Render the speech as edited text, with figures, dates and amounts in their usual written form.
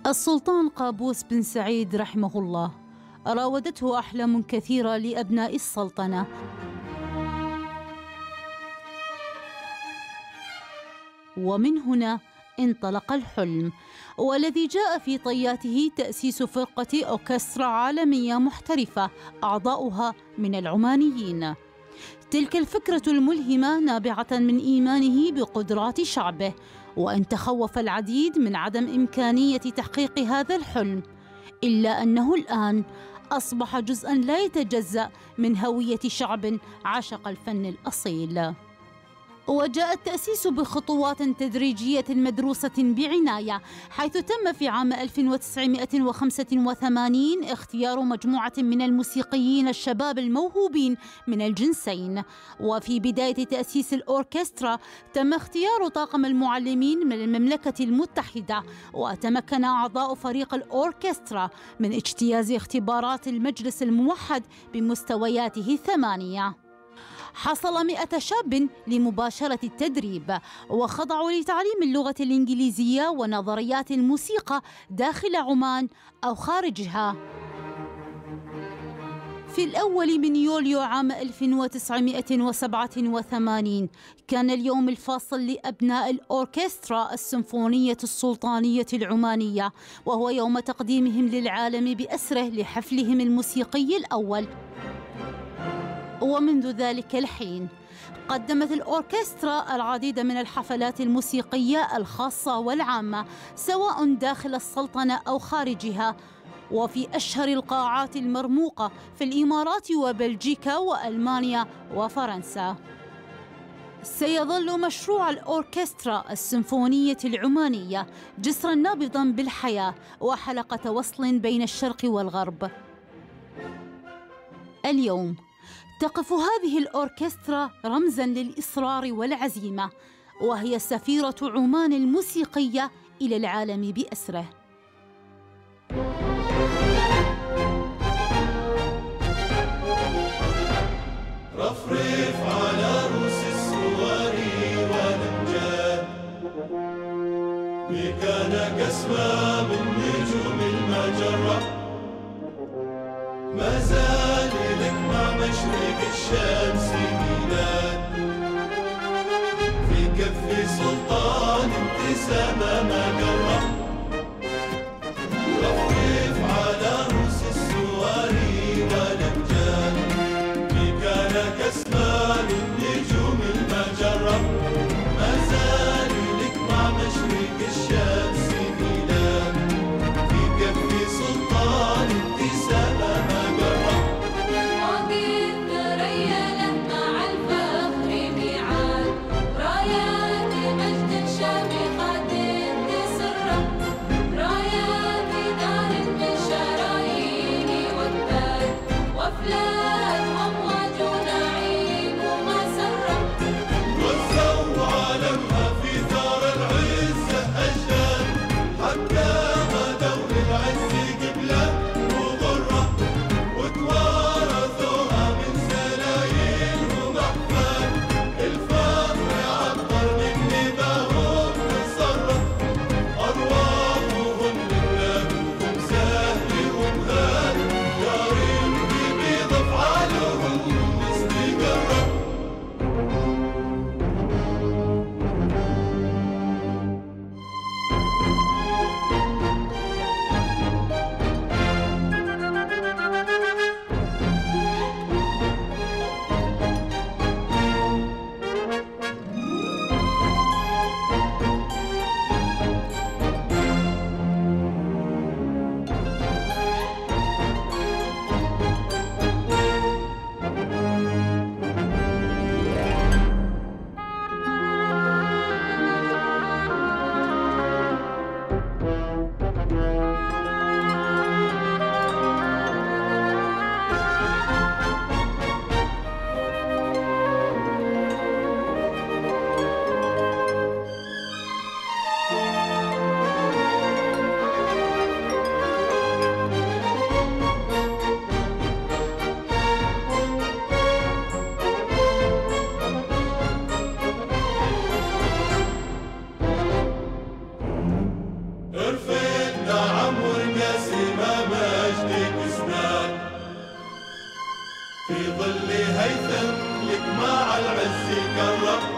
السلطان قابوس بن سعيد رحمه الله راودته أحلام كثيرة لأبناء السلطنة، ومن هنا انطلق الحلم، والذي جاء في طياته تأسيس فرقة أوركسترا عالمية محترفة أعضاؤها من العمانيين. تلك الفكرة الملهمة نابعة من إيمانه بقدرات شعبه، وإن تخوف العديد من عدم إمكانية تحقيق هذا الحلم، إلا أنه الآن أصبح جزءاً لا يتجزأ من هوية شعب عشق الفن الأصيل. وجاء التأسيس بخطوات تدريجية مدروسة بعناية، حيث تم في عام 1985 اختيار مجموعة من الموسيقيين الشباب الموهوبين من الجنسين. وفي بداية تأسيس الأوركسترا تم اختيار طاقم المعلمين من المملكة المتحدة، وتمكن أعضاء فريق الأوركسترا من اجتياز اختبارات المجلس الموحد بمستوياته 8. حصل 100 شاب لمباشرة التدريب، وخضعوا لتعليم اللغة الإنجليزية ونظريات الموسيقى داخل عمان أو خارجها. في الأول من يوليو عام 1987 كان اليوم الفاصل لأبناء الأوركسترا السيمفونية السلطانية العمانية، وهو يوم تقديمهم للعالم بأسره لحفلهم الموسيقي الأول. ومنذ ذلك الحين قدمت الأوركسترا العديد من الحفلات الموسيقية الخاصة والعامة، سواء داخل السلطنة أو خارجها، وفي أشهر القاعات المرموقة في الإمارات وبلجيكا وألمانيا وفرنسا. سيظل مشروع الأوركسترا السيمفونية العمانية جسراً نابضاً بالحياة وحلقة وصل بين الشرق والغرب. اليوم تقف هذه الأوركسترا رمزاً للإصرار والعزيمة، وهي سفيرة عمان الموسيقية إلى العالم بأسره. رفرف على رؤوس السواري والأمجاد، مكانك أسمى من نجوم المجرة، ما زال لك مع مشرق الشمس ميلاد، في كف سلطان ابتسامة ما قرب. رفرف على رؤوس السواري والأمجاد، مكانك أسمى من نجوم المجرة، ما زال لك مع مشرق الشمس ميلاد، في كف سلطان ابتسامة ما قرب. عقيد تريله مع الفخر ميعاد، رايات مجد شامخة هيثم لك مع العز كرم